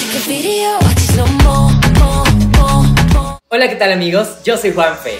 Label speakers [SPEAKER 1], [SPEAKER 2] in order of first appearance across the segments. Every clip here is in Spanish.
[SPEAKER 1] Hola, ¿qué tal amigos? Yo soy Juanfe.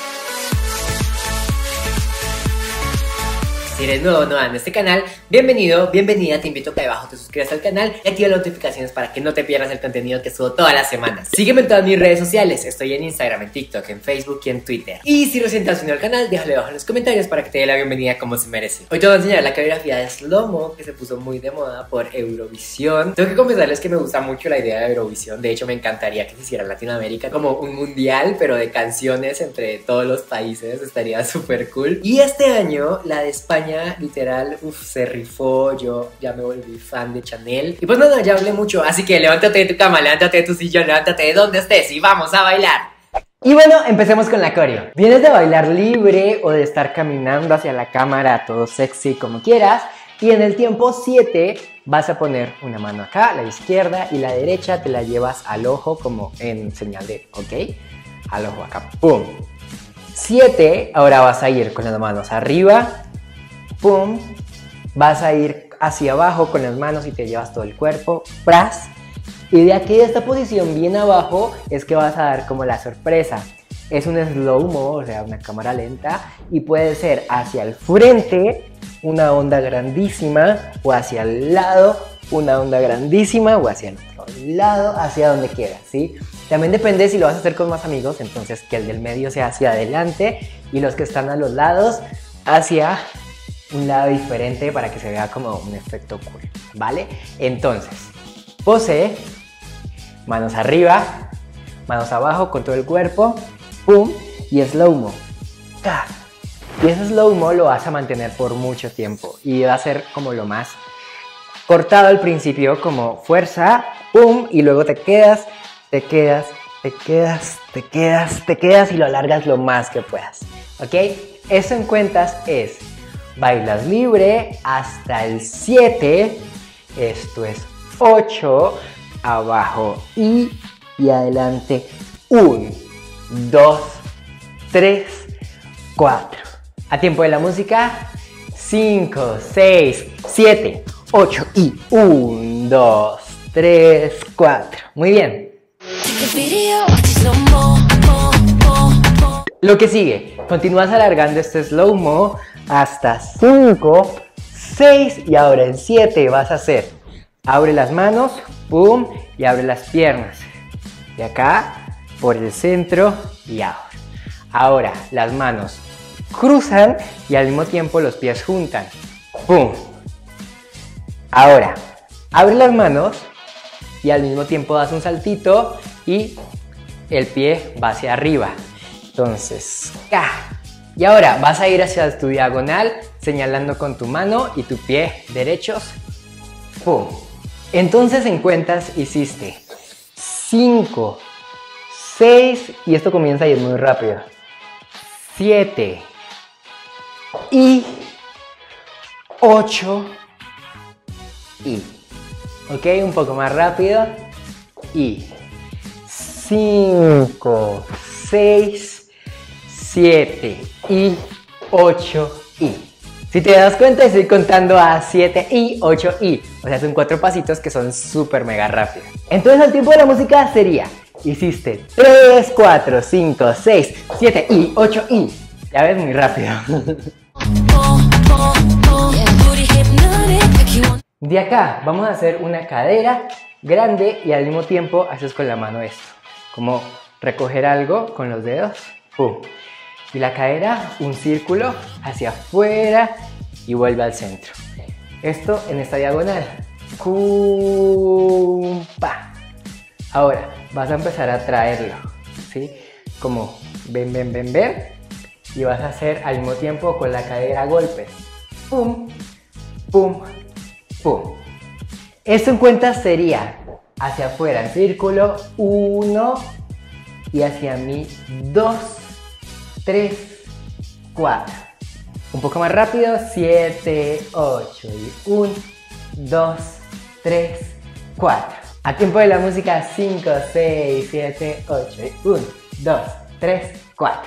[SPEAKER 1] Si eres nuevo o nueva en este canal, bienvenido, bienvenida, te invito a que abajo te suscribas al canal y activa las notificaciones para que no te pierdas el contenido que subo todas las semanas. Sígueme en todas mis redes sociales, estoy en Instagram, en TikTok, en Facebook y en Twitter. Y si recién te has unido al canal, déjalo abajo en los comentarios para que te dé la bienvenida como se merece. Hoy te voy a enseñar la coreografía de Slow-Mo que se puso muy de moda por Eurovisión. Tengo que confesarles que me gusta mucho la idea de Eurovisión, de hecho me encantaría que se hiciera en Latinoamérica como un mundial, pero de canciones entre todos los países, estaría súper cool. Y este año, la de España literal, se rifó, yo ya me volví fan de Chanel. Y pues nada, ya hablé mucho, así que levántate de tu cama, levántate de tu sillón, levántate de donde estés y vamos a bailar. Y bueno, empecemos con la coreo. ¿Vienes de bailar libre o de estar caminando hacia la cámara, todo sexy como quieras? Y en el tiempo 7 vas a poner una mano acá, la izquierda, y la derecha te la llevas al ojo como en señal de ok, al ojo acá, pum. 7, ahora vas a ir con las manos arriba, pum, vas a ir hacia abajo con las manos y te llevas todo el cuerpo, pras, y de aquí de esta posición bien abajo es que vas a dar como la sorpresa. Es un slow-mo, o sea, una cámara lenta, y puede ser hacia el frente, una onda grandísima, o hacia el lado, una onda grandísima, o hacia el otro lado, hacia donde quieras, ¿sí? También depende si lo vas a hacer con más amigos, entonces que el del medio sea hacia adelante y los que están a los lados hacia un lado diferente para que se vea como un efecto cool, ¿vale? Entonces, pose, manos arriba, manos abajo con todo el cuerpo, pum, y slow-mo, ¡ca! Y ese slow-mo lo vas a mantener por mucho tiempo y va a ser como lo más cortado al principio, como fuerza, pum, y luego te quedas y lo alargas lo más que puedas, ¿ok? Eso en cuentas es: bailas libre hasta el 7, esto es 8, abajo y adelante 1, 2, 3, 4. A tiempo de la música, 5, 6, 7, 8 y 1, 2, 3, 4. Muy bien. Lo que sigue, continúas alargando este slow-mo hasta 5, 6 y ahora en 7 vas a hacer: abre las manos, pum, y abre las piernas. De acá, por el centro y ahora. Ahora las manos cruzan y al mismo tiempo los pies juntan, pum. Ahora, abre las manos y al mismo tiempo das un saltito y el pie va hacia arriba. Entonces, ¡ca! Y ahora vas a ir hacia tu diagonal, señalando con tu mano y tu pie derechos, ¡pum! Entonces en cuentas hiciste 5, 6, y esto comienza a ir muy rápido, 7, y 8, y, ok, un poco más rápido, y 5, 6, 7 y 8 y. Si te das cuenta, estoy contando a 7 y 8 y. O sea, son 4 pasitos que son súper mega rápidos. Entonces el tiempo de la música sería: hiciste 3, 4, 5, 6, 7 y 8 y. Ya ves, muy rápido. De acá vamos a hacer una cadera grande y al mismo tiempo haces con la mano esto. Como recoger algo con los dedos, ¡pum! Y la cadera, un círculo hacia afuera y vuelve al centro. Esto en esta diagonal. ¡Cumpa! Ahora vas a empezar a traerlo, ¿sí? Como ven, ven, ven, ven. Y vas a hacer al mismo tiempo con la cadera golpes. ¡Pum! ¡Pum! ¡Pum! Esto en cuenta sería hacia afuera en círculo, 1, y hacia mí 2, 3, 4. Un poco más rápido, 7, 8 y 1, 2, 3, 4. A tiempo de la música, 5, 6, 7, 8 y 1, 2, 3, 4.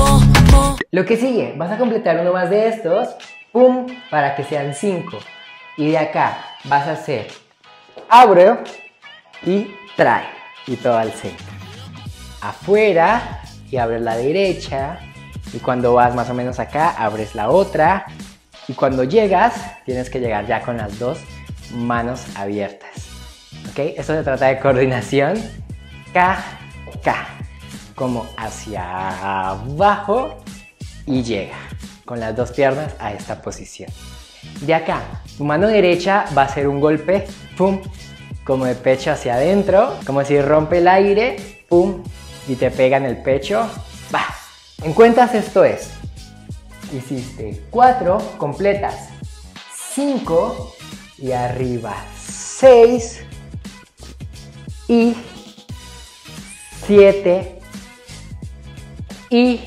[SPEAKER 1] Lo que sigue, vas a completar uno más de estos, pum, para que sean 5. Y de acá vas a hacer abro y trae y todo al centro. Afuera y abres la derecha y cuando vas más o menos acá abres la otra y cuando llegas tienes que llegar ya con las dos manos abiertas. ¿Ok? Esto se trata de coordinación. K, K, como hacia abajo y llega con las dos piernas a esta posición. De acá, tu mano derecha va a hacer un golpe, pum, como de pecho hacia adentro, como si rompe el aire, pum, y te pega en el pecho, va. En cuentas esto es, hiciste 4 completas, 5 y arriba 6 y 7 y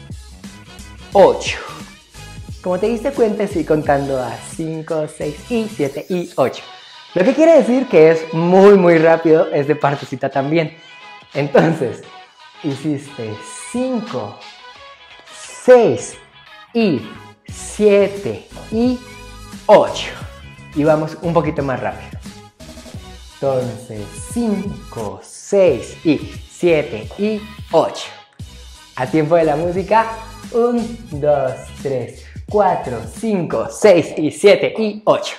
[SPEAKER 1] 8. Como te diste cuenta, estoy contando a 5, 6 y 7 y 8. Lo que quiere decir que es muy rápido, es de partecita también. Entonces, hiciste 5, 6 y 7 y 8. Y vamos un poquito más rápido. Entonces, 5, 6 y 7 y 8. A tiempo de la música, 1, 2, 3, 4, 5, 6 y 7 y 8.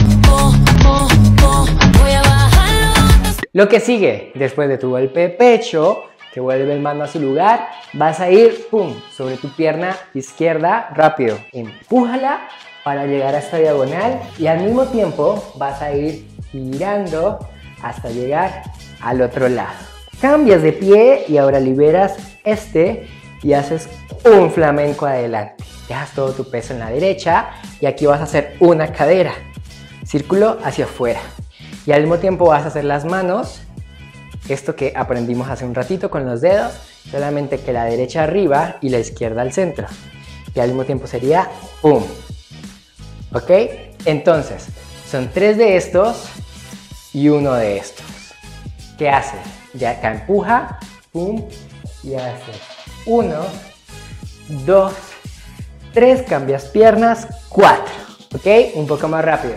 [SPEAKER 1] Lo que sigue, después de tu golpe de pecho, que vuelve el mano a su lugar, vas a ir, pum, sobre tu pierna izquierda, rápido. Empújala para llegar a esta diagonal y al mismo tiempo vas a ir girando hasta llegar al otro lado. Cambias de pie y ahora liberas este y haces un flamenco adelante. Dejas todo tu peso en la derecha y aquí vas a hacer una cadera. Círculo hacia afuera. Y al mismo tiempo vas a hacer las manos. Esto que aprendimos hace un ratito con los dedos. Solamente que la derecha arriba y la izquierda al centro. Y al mismo tiempo sería pum. ¿Ok? Entonces, son 3 de estos y 1 de estos. ¿Qué haces? De acá empuja, pum, y haces 1, 2, 3, cambias piernas, 4, ¿ok? Un poco más rápido.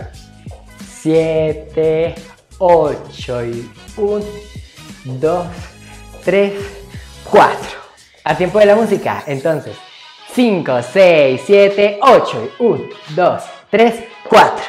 [SPEAKER 1] 7, 8 y 1, 2, 3, 4. A tiempo de la música, entonces, 5, 6, 7, 8 y 1, 2, 3, 4.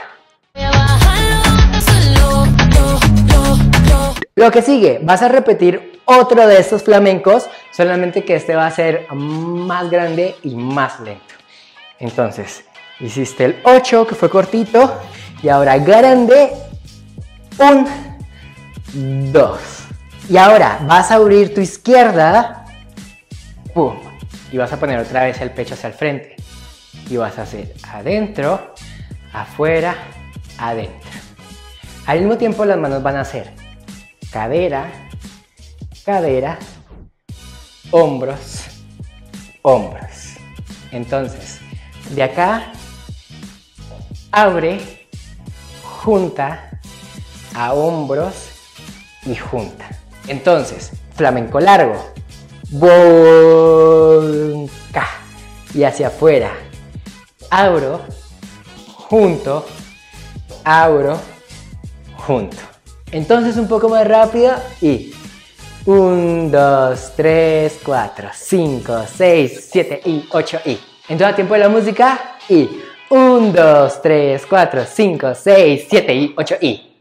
[SPEAKER 1] Lo que sigue, vas a repetir otro de estos flamencos, solamente que este va a ser más grande y más lento. Entonces, hiciste el 8, que fue cortito, y ahora grande, 1, 2. Y ahora vas a abrir tu izquierda, pum, y vas a poner otra vez el pecho hacia el frente. Y vas a hacer adentro, afuera, adentro. Al mismo tiempo las manos van a hacer cadera, cadera, hombros, hombros. Entonces, de acá, abre, junta, a hombros y junta. Entonces, flamenco largo, bonca, y hacia afuera, abro, junto, abro, junto. Entonces un poco más rápido y 1, 2, 3, 4, 5, 6, 7 y 8 y. Entonces a tiempo de la música y 1, 2, 3, 4, 5, 6, 7 y 8 y.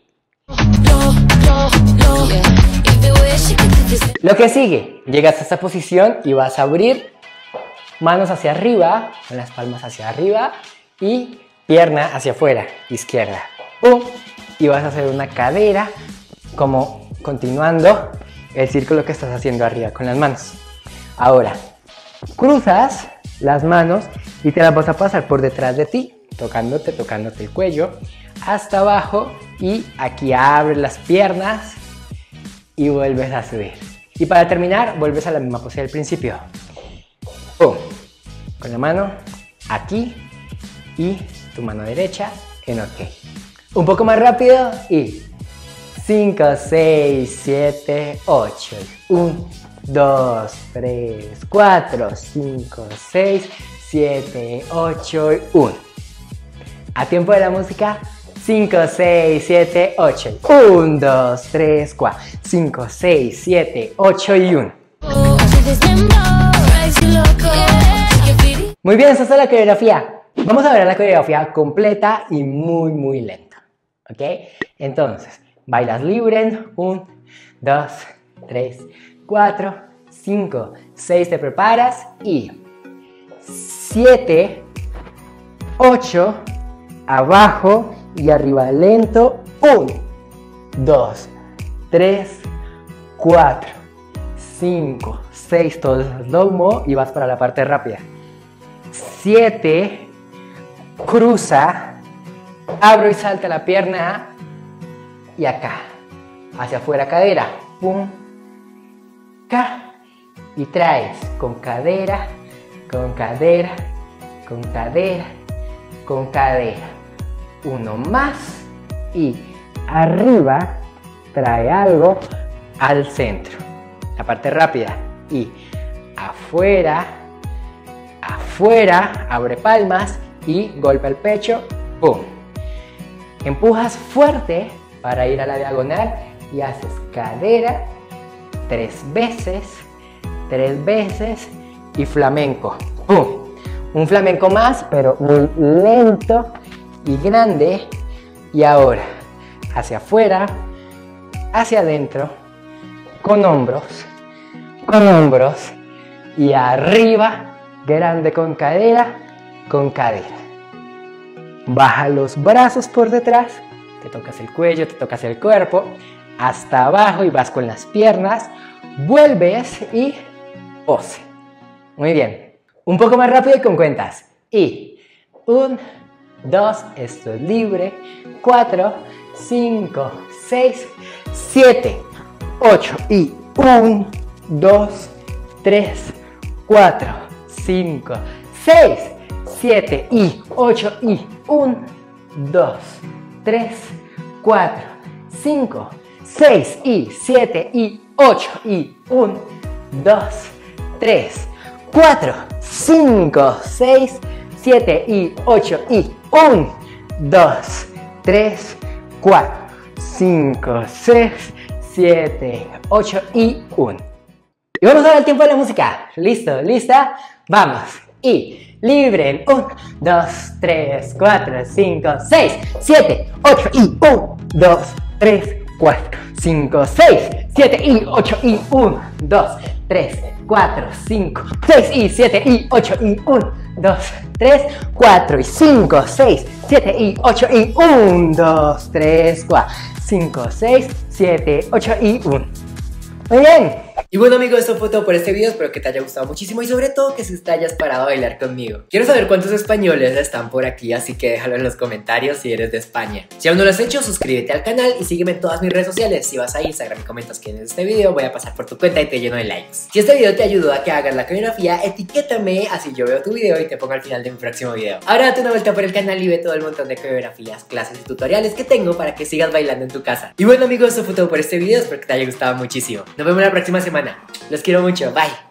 [SPEAKER 1] Lo que sigue, llegas a esta posición y vas a abrir manos hacia arriba, con las palmas hacia arriba y pierna hacia afuera, izquierda. ¡Pum! Y vas a hacer una cadera, como continuando el círculo que estás haciendo arriba con las manos. Ahora, cruzas las manos y te las vas a pasar por detrás de ti, tocándote el cuello, hasta abajo y aquí abres las piernas y vuelves a subir. Y para terminar, vuelves a la misma pose del principio. ¡Pum! Con la mano aquí y tu mano derecha en OK. Un poco más rápido y 5, 6, 7, 8. 1, 2, 3, 4, 5, 6, 7, 8 y 1. A tiempo de la música, 5, 6, 7, 8. 1, 2, 3, 4. 5, 6, 7, 8 y 1. Muy bien, esa es la coreografía. Vamos a ver la coreografía completa y muy lenta. ¿Ok? Entonces, bailas libre en 1, 2, 3, 4, 5, 6, te preparas y 7, 8, abajo y arriba lento. 1, 2, 3, 4, 5, 6, todo slow-mo y vas para la parte rápida. 7, cruza, abro y salta la pierna y acá, hacia afuera cadera, pum, ca, y traes con cadera, con cadera, con cadera, con cadera. Uno más y arriba trae algo al centro, la parte rápida y afuera, afuera, abre palmas y golpe al pecho, pum. Empujas fuerte para ir a la diagonal y haces cadera 3 veces y flamenco, pum. Un flamenco más, pero muy lento y grande. Y ahora hacia afuera, hacia adentro, con hombros y arriba, grande con cadera, con cadera. Baja los brazos por detrás, te tocas el cuello, te tocas el cuerpo, hasta abajo y vas con las piernas, vuelves y pose. Muy bien, un poco más rápido y con cuentas. Y 1, 2, esto es libre, 4, 5, 6, 7, 8 y 1, 2, 3, 4, 5, 6, 7 y 8 y 1, 2, 3, 4, 5, 6 y 7 y 8 y 1, 2, 3, 4, 5, 6, 7 y 8 y 1, 2, 3, 4, 5, 6, 7, 8 y 1. Y vamos a dar el tiempo de la música. ¿Listo? ¿Lista? Vamos. Y libre en 1, 2, 3, 4, 5, 6, 7, 8 y 1, 2, 3, 4, 5, 6, 7 y 8 y 1, 2, 3, 4, 5, 6 y 7 y 8 y 1, 2, 3, 4 y 5, 6, 7 y 8 y 1, 2, 3, 4, 5, 6, 7, 8 y 1. Muy bien. Y bueno amigos, esto fue todo por este video, espero que te haya gustado muchísimo y sobre todo que te hayas parado a bailar conmigo. Quiero saber cuántos españoles están por aquí, así que déjalo en los comentarios si eres de España. Si aún no lo has hecho, suscríbete al canal y sígueme en todas mis redes sociales. Si vas a Instagram y comentas quién es este video, voy a pasar por tu cuenta y te lleno de likes. Si este video te ayudó a que hagas la coreografía, etiquétame, así yo veo tu video y te pongo al final de mi próximo video. Ahora date una vuelta por el canal y ve todo el montón de coreografías, clases y tutoriales que tengo para que sigas bailando en tu casa. Y bueno amigos, esto fue todo por este video, espero que te haya gustado muchísimo. Nos vemos la próxima semana. Los quiero mucho, bye.